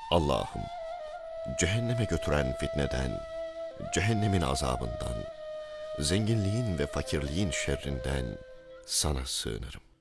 Allah'ım, cehenneme götüren fitneden, cehennemin azabından, zenginliğin ve fakirliğin şerrinden sana sığınırım.